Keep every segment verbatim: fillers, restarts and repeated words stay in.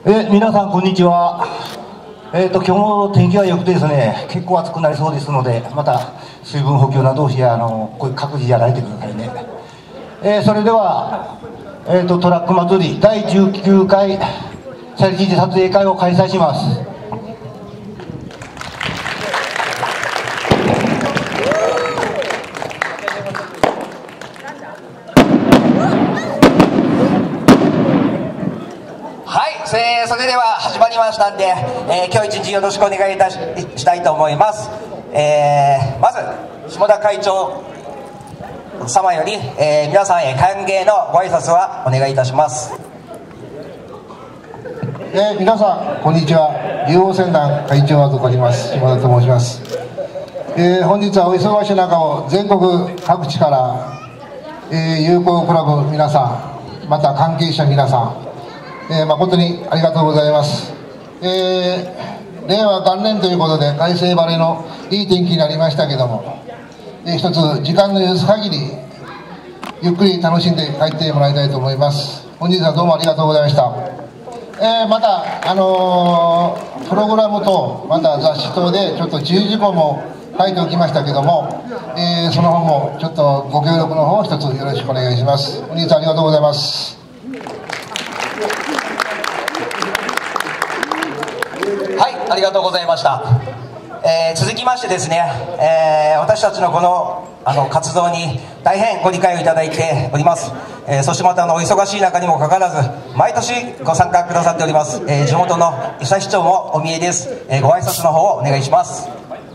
え皆さんこんにちは。えーと今日も天気が良くてですね、結構暑くなりそうですので、また水分補給などをして、あのこういう各自やられてくださいね。えー、それでは、えーとトラック祭りだいじゅうきゅうかいチャリティー撮影会を開催します。 えー、それでは始まりましたんで、えー、今日一日よろしくお願いいた し, したいと思います。えー、まず下田会長様より、えー、皆さんへ歓迎のご挨拶はお願いいたします。 えー、皆さんこんにちは。竜王船団会長を務めます下田と申します。えー、本日はお忙しい中を全国各地から、えー、友好クラブ皆さん、また関係者皆さん、えー、誠にありがとうございます。えー、令和元年ということで快晴晴れのいい天気になりましたけども、えー、一つ時間の許す限りゆっくり楽しんで帰ってもらいたいと思います。本日はどうもありがとうございました。えー、また、あのー、プログラムとまた雑誌等でちょっと注意事項も書いておきましたけども、えー、その方もちょっとご協力の方を一つよろしくお願いします。本日はありがとうございます。 はい、ありがとうございました。えー、続きましてですね、えー、私たちのこのあの活動に大変ご理解をいただいております。えー、そしてまたあのお忙しい中にもかかわらず毎年ご参加くださっております、えー、地元の伊佐市長もお見えです。えー、ご挨拶の方をお願いします。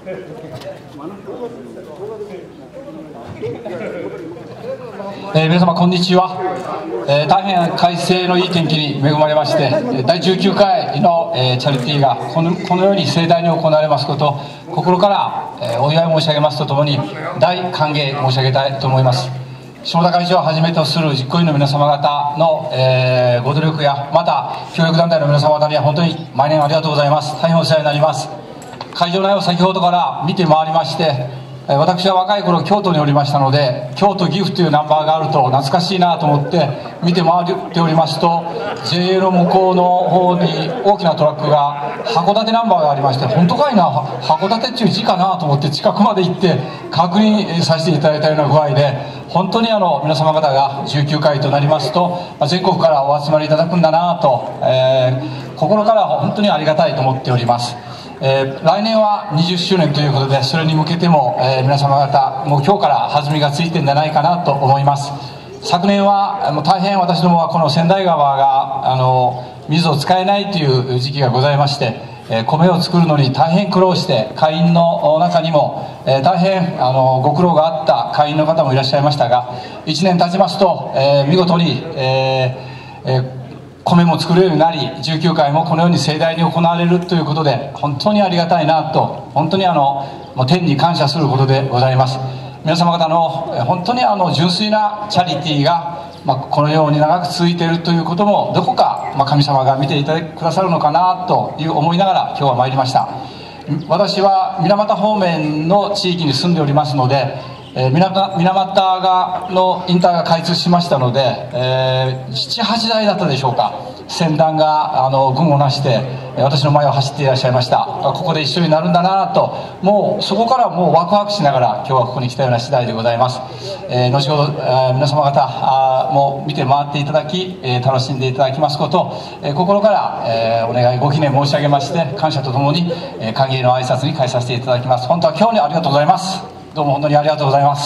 えー、皆様こんにちは。えー、大変快晴のいい天気に恵まれましてだいじゅうきゅうかいの、えー、チャリティーがこの、このように盛大に行われますことを心から、えー、お祝い申し上げますとともに大歓迎申し上げたいと思います。下田会長をはじめとする実行委員の皆様方の、えー、ご努力やまた協力団体の皆様方には本当に毎年ありがとうございます。大変お世話になります。会場内を先ほどから見て回りまして、私は若い頃京都におりましたので、京都岐阜というナンバーがあると懐かしいなと思って見て回っておりますと、 ジェイエー の向こうの方に大きなトラックが函館ナンバーがありまして、本当かいな、函館っていう字かなと思って近くまで行って確認させていただいたような具合で、本当にあの皆様方がじゅうきゅうかいとなりますと全国からお集まりいただくんだなと、えー、心から本当にありがたいと思っております。えー、来年はにじゅっしゅうねんということで、それに向けても、えー、皆様方もう今日から弾みがついてるんじゃないかなと思います。昨年はもう大変私どもはこの千代川があの水を使えないという時期がございまして、えー、米を作るのに大変苦労して、会員の中にも、えー、大変あのご苦労があった会員の方もいらっしゃいましたが、いちねん経ちますと、えー、見事に、えーえー米も作れるようになり、じゅうきゅうかいもこのように盛大に行われるということで本当にありがたいなと、本当にあのもう天に感謝することでございます。皆様方の本当にあの純粋なチャリティーが、まあ、このように長く続いているということもどこか、まあ、神様が見ていただくださるのかなという思いながら今日は参りました。私は水俣方面の地域に住んでおりますので、えー、水俣がのインターが開通しましたので、えー、ななはちだいだったでしょうか、船団があの軍をなして私の前を走っていらっしゃいました。ここで一緒になるんだなと、もうそこからもうワクワクしながら今日はここに来たような次第でございます。えー、後ほど、えー、皆様方あもう見て回っていただき、えー、楽しんでいただきますことを、えー、心から、えー、お願いご記念申し上げまして、感謝とともに、えー、歓迎の挨拶に返させていただきます。本当は今日にありがとうございます。どうも本当にありがとうございます。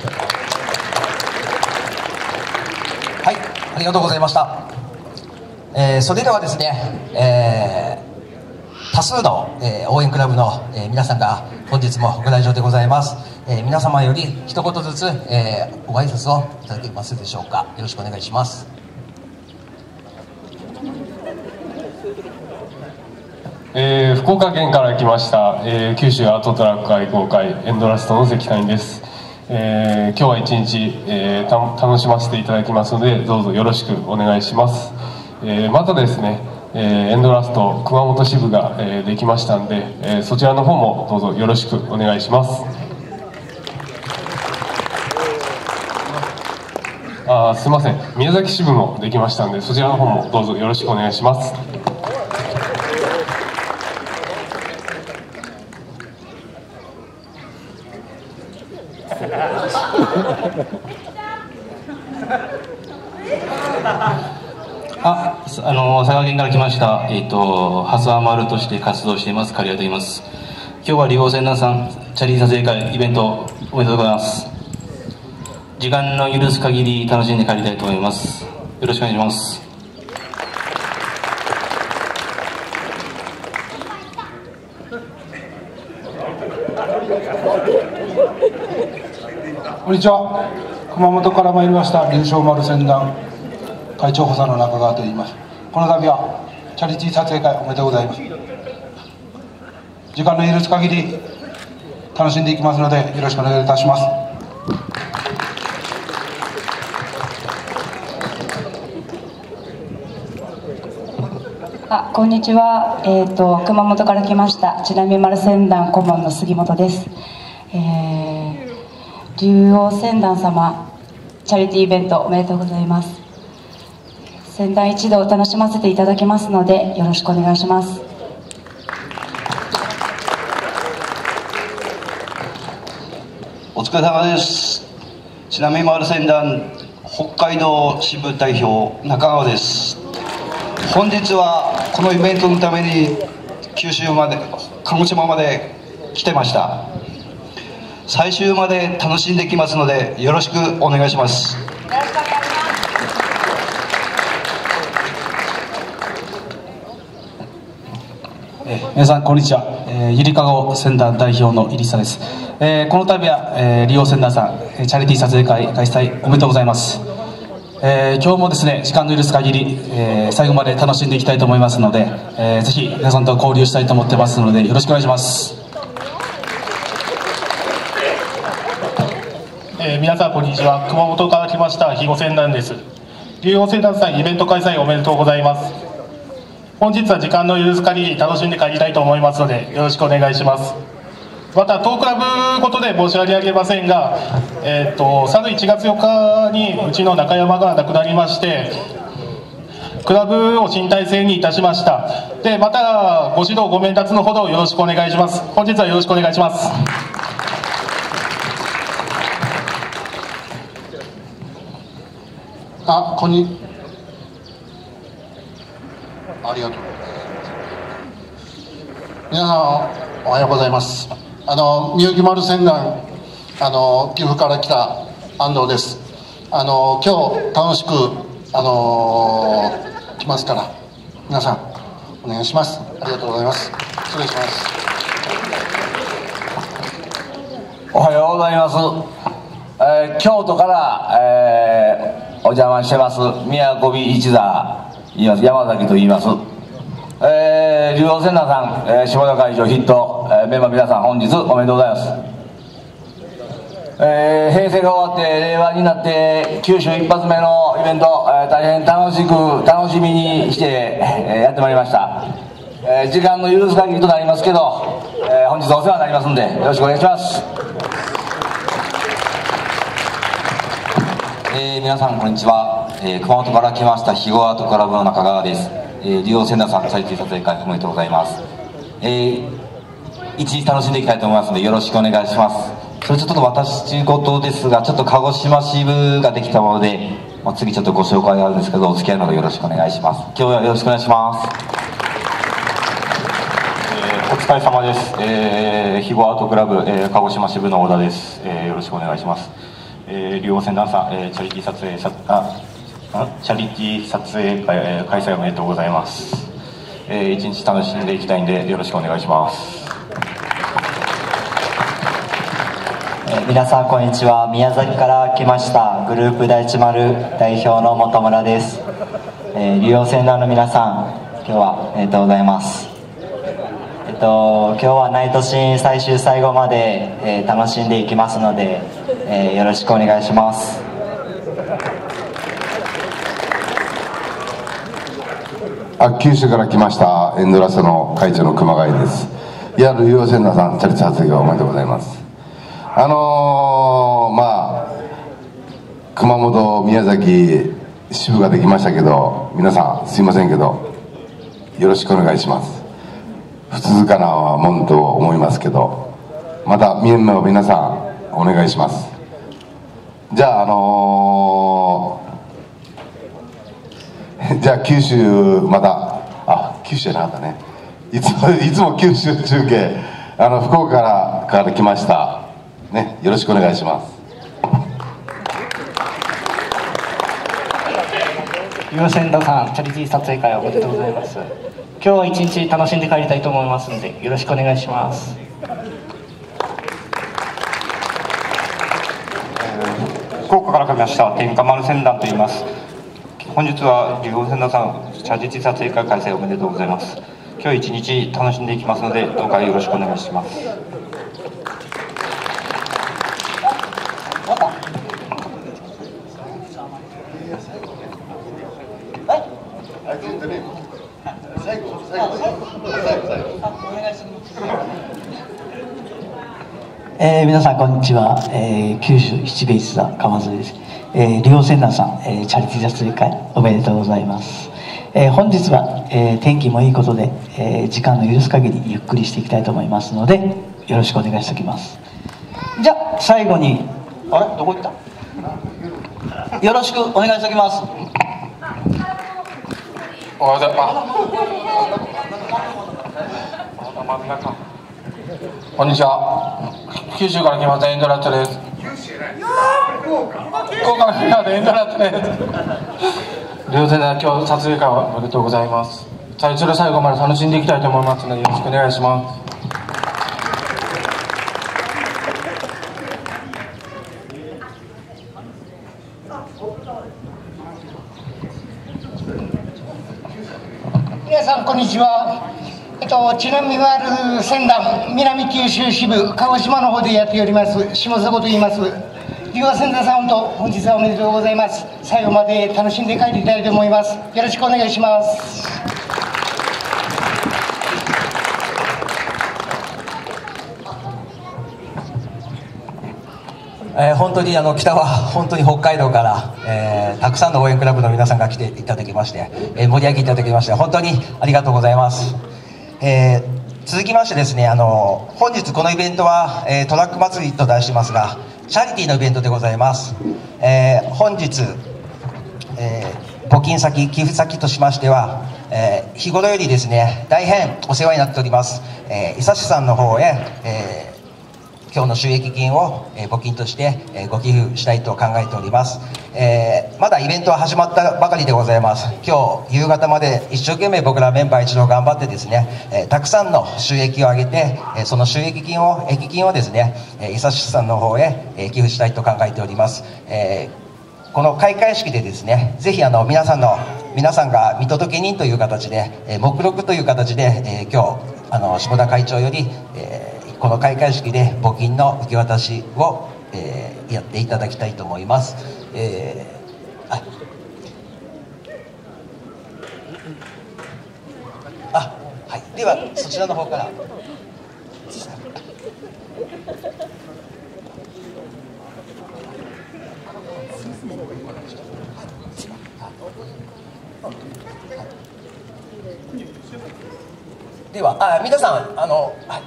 はい、ありがとうございました。えー、それではですね、えー、多数の、えー、応援クラブの、えー、皆さんが本日もご来場でございます。えー、皆様より一言ずつ、えー、ご挨拶をいただけますでしょうか。よろしくお願いします。 えー、福岡県から来ました、えー、九州アートトラック愛好会エンドラストの関谷です。えー、今日は一日、えー、た楽しませていただきますのでどうぞよろしくお願いします。えー、またですね、えー、エンドラスト熊本支部が、えー、できましたんで、えー、そちらの方もどうぞよろしくお願いします。あ、すいません、宮崎支部もできましたんでそちらの方もどうぞよろしくお願いします。 あ、あの佐賀県から来ました、えっ、ー、とハスアマルとして活動しています刈谷と言います。今日は竜王戦団さんチャリティー撮影会イベントおめでとうございます。時間の許す限り楽しんで帰りたいと思います。よろしくお願いします。 こんにちは。熊本から参りました龍翔丸船団会長補佐の中川と言います。この度はチャリティー撮影会おめでとうございます。時間の許す限り楽しんでいきますのでよろしくお願いいたします。 あ、こんにちは。えっ、ー、と熊本から来ましたちなみ丸船団顧問の杉本です。えー、竜王船団様チャリティーイベントおめでとうございます。船団一同楽しませていただきますのでよろしくお願いします。 お疲れ様です。ちなみ丸船団北海道支部代表中川です。本日はこのイベントのために九州まで鹿児島まで来てました。最終まで楽しんできますのでよろしくお願いします。 えー、皆さんこんにちは、えー、ゆりかご船団代表の入久です。えー、この度は、えー、利用船団さんチャリティー撮影会開催おめでとうございます。えー、今日もですね時間の許す限り、えー、最後まで楽しんでいきたいと思いますので、えー、ぜひ皆さんと交流したいと思ってますのでよろしくお願いします。 えー、皆さんこんにちは。熊本から来ました肥後船団です。竜王船団さんイベント開催おめでとうございます。本日は時間の許す限り楽しんで帰りたいと思いますのでよろしくお願いします。また当クラブことで申し上げませんが、えー、と去るいちがつよっかにうちの中山が亡くなりましてクラブを新体制にいたしました。でまたご指導ご鞭撻のほどよろしくお願いします。本日はよろしくお願いします。 あ、こんにありがとう。皆さんおはようございます。あのみゆき丸船団あの岐阜から来た安藤です。あの今日楽しくあの来ますから皆さんお願いします。ありがとうございます。失礼します。 おはようございます。えー、京都から、えー、お邪魔してます宮古美一座言います山崎と言います。えー、竜王船団さん、えー、下田会長筆頭、えー、メンバー皆さん本日おめでとうございます。えー、平成が終わって令和になって九州一発目のイベント、えー、大変楽しく楽しみにして、えー、やってまいりました。えー、時間の許す限りとなりますけど、えー、本日お世話になりますんでよろしくお願いします。 えー、皆さんこんにちは、えー、熊本から来ました肥後アートクラブの中川です。えー、竜王船団さんチャリティー撮影会おめでとうございます。えー、一日楽しんでいきたいと思いますのでよろしくお願いします。それちょっと私事ですがちょっと鹿児島支部ができたもので、まあ、次ちょっとご紹介があるんですけどお付き合いのほどよろしくお願いします。今日はよろしくお願いします。 えー、お疲れ様です。えー、肥後アートクラブ、えー、鹿児島支部の小田です。えー、よろしくお願いします。えー、竜王船団さん、えー、チャリティー撮影さあチャリティー撮影会、えー、開催おめでとうございます。えー、一日楽しんでいきたいんでよろしくお願いします。 えー、皆さんこんにちは。宮崎から来ましたグループ第一丸代表の本村です。えー、竜王船団の皆さん今日はおめでとうございます。えっと今日はナイトシーン最終最後まで、えー、楽しんでいきますので、えー、よろしくお願いします。 あ九州から来ましたエンドラストの会長の熊谷です。いや竜王船団さんチャリティー撮影おめでとうございます。あのー、まあ熊本宮崎支部ができましたけど皆さんすいませんけどよろしくお願いします。不続かなもんと思いますけどまたメンバーの皆さんお願いします。 じゃああのー、じゃあ九州またあ九州じゃなかったねいつもいつも九州中継あの福岡からから来ましたね、よろしくお願いします。 リオセンダさんチャリティー撮影会おめでとうございます。今日は一日楽しんで帰りたいと思いますのでよろしくお願いします。 福岡から来ました天下丸船団と言います。本日はリオセンダさんチャリティー撮影会開催おめでとうございます。今日一日楽しんでいきますのでどうかよろしくお願いします。 えー、皆さんこんにちは、えー、九州七兵衛一座川添です。えー、リオ船団さん、えー、チャリティー撮影会おめでとうございます。えー、本日は、えー、天気もいいことで、えー、時間の許す限りゆっくりしていきたいと思いますのでよろしくお願いしておきます。じゃあ最後にあれどこ行ったよろしくお願いしておきます。 おはようございます。こんにちは。九州から来ましたエンドラットです。福岡から来ましたエンドラットです。両手で今日撮影会おめでとうございます。最初から最後まで楽しんでいきたいと思いますのでよろしくお願いします。 皆さんこんにちは。えっとちなみにある船団南九州支部鹿児島の方でやっております下迫と言います。リオ船団さんと本日はおめでとうございます。最後まで楽しんで帰りたいと思います。よろしくお願いします。 えー、本当にあの北は本当に北海道から、えー、たくさんの応援クラブの皆さんが来ていただきまして、えー、盛り上げていただきまして本当にありがとうございます。えー、続きましてですね、あの本日このイベントは、えー、トラック祭りと題してますがチャリティーのイベントでございます。えー、本日、えー、募金先寄付先としましては、えー、日頃よりですね大変お世話になっております、えー、伊佐市さんの方へ、えー今日の収益金を、えー、募金として、えー、ご寄付したいと考えております、えー、まだイベントは始まったばかりでございます。今日夕方まで一生懸命僕らメンバー一同頑張ってですね、えー、たくさんの収益を上げて、えー、その収益金を益金をですね、えー、伊佐市さんの方へ、えー、寄付したいと考えております、えー、この開会式でですねぜひあの皆さんの皆さんが見届け人という形で、えー、目録という形で、えー、今日あの下田会長より、えーこの開会式で募金の受け渡しを、えー、やっていただきたいと思います、えー、ああ、はい、ではそちらの方からではあ皆さんあの、はい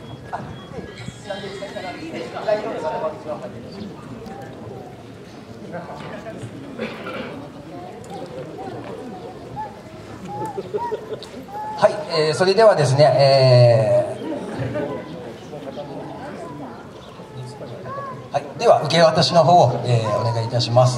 はい、えー、それではですね、えーはい、では受け渡しの方を、えー、お願いいたします。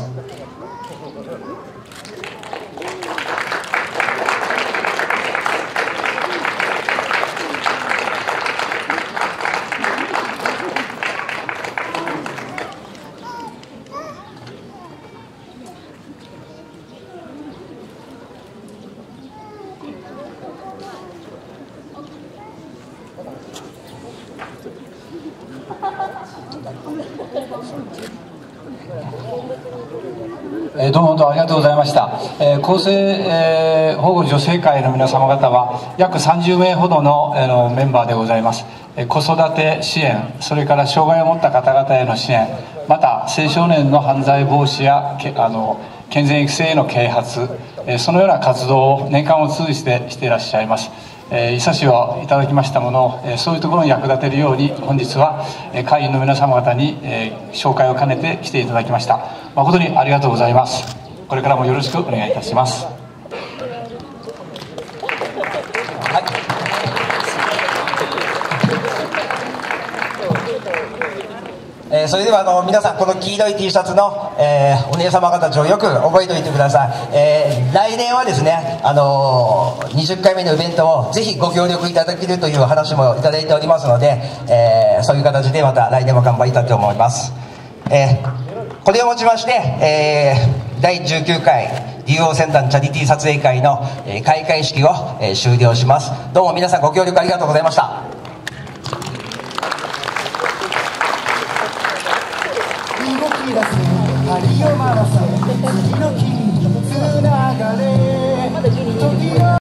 えー、どうもどうもありがとうございました、えー、厚生、えー、保護女性会の皆様方は約さんじゅうめいほどの、えー、のメンバーでございます、えー、子育て支援それから障害を持った方々への支援また青少年の犯罪防止やけあの健全育成への啓発、えー、そのような活動を年間を通じてしていらっしゃいます、 えー、伊佐市をいただきましたものを、えー、そういうところに役立てるように本日は、えー、会員の皆様方に、えー、紹介を兼ねて来ていただきました。誠にありがとうございます。これからもよろしくお願いいたします。 えー、それではあの皆さんこの黄色い T シャツの、えー、お姉様方たちをよく覚えておいてください。えー、来年はですね、あのー、にじゅっかいめのイベントをぜひご協力いただけるという話もいただいておりますので、えー、そういう形でまた来年も頑張りたいと思います。えー、これをもちまして、えー、だいじゅうきゅうかい竜王戦団チャリティー撮影会の、えー、開会式を、えー、終了します。どうも皆さんご協力ありがとうございました。 動き出すパリオマラソン次の日につながれ時を